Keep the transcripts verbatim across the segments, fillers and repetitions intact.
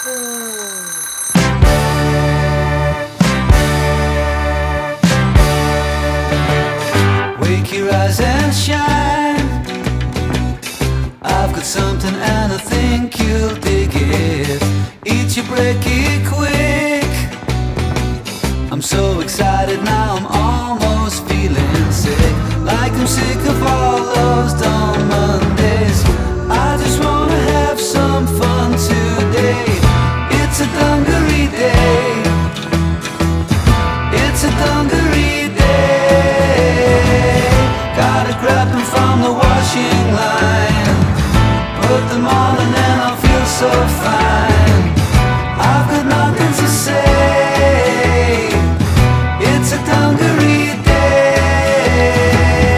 Wake your eyes and shine. I've got something and I think you'll dig it. Eat your break it quick. I'm so excited now, I'm almost feeling sick. Like I'm sick of all those dumb Mondays. I just wanna have some fun today. It's a dungaree day. It's a dungaree day. Gotta grab them from the washing line. Put them on and then I'll feel so fine. I've got nothing to say. It's a dungaree day.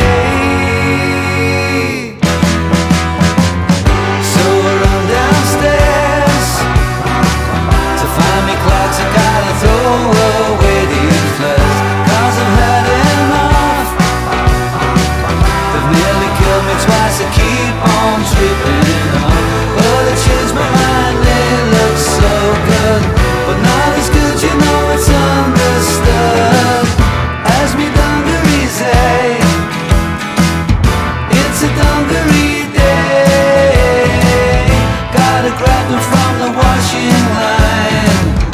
So I run downstairs to find me clocks. I gotta throw away these flares, 'cause I've had enough. They've nearly killed me twice. I keep on tripping up, but I changed my mind. It looks so good, but not as good, you know it's understood. As me dungarees say, it's a dungaree day. Gotta grab them from the washing line.